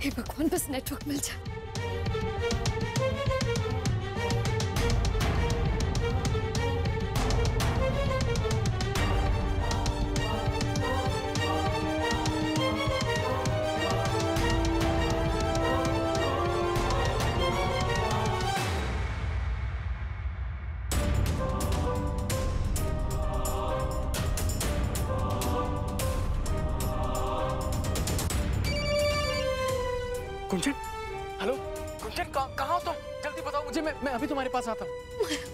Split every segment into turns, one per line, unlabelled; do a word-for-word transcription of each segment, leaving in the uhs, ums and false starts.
हे भगवान, बस नेटवर्क मिल जाए।
कुंचन, हेलो कुंचन, कहाँ कहाँ हो तुम? जल्दी बताओ मुझे, मैं मैं अभी तुम्हारे पास आता हूँ।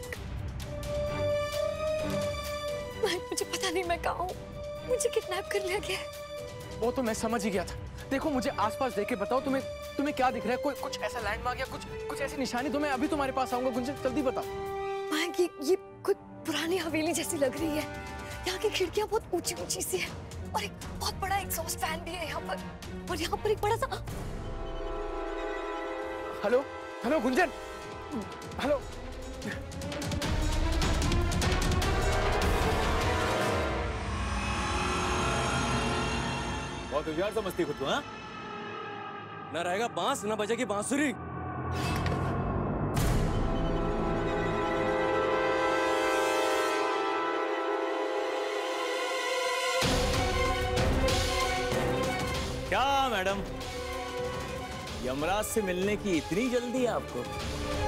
मुझे पता नहीं मैं कहाँ हूँ, मुझे किडनैप कर लिया गया है।
वो तो मैं समझ ही गया था। देखो मुझे आसपास देख के बताओ, तुम्हें तुम्हें क्या दिख रहा है? कोई कुछ ऐसा लैंडमार्क या कुछ कुछ ऐसी निशानी? तो मैं अभी तुम्हारे पास आऊंगा। गुंजन जल्दी बताओ।
ये ये कोई पुरानी हवेली जैसी लग रही है। यहाँ की खिड़कियाँ बहुत ऊंची ऊंची सी है और एक बहुत बड़ा एग्जॉस्ट फैन भी है यहाँ पर, और यहाँ पर एक बड़ा सा।
Hello hello Gunjan, hello.
बहुत होशियार समझती खुद को, हाँ? न रहेगा बांस न बजेगी बांसुरी। क्या मैडम, यमराज से मिलने की इतनी जल्दी आपको?